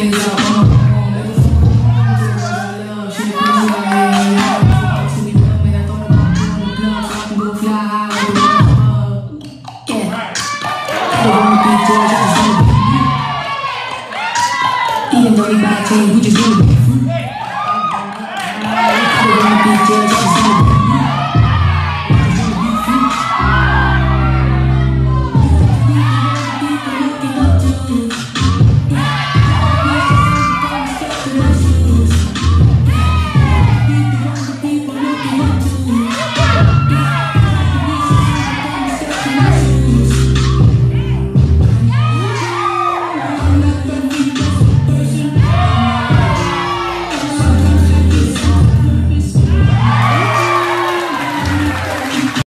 Even though they bad things, we just do it.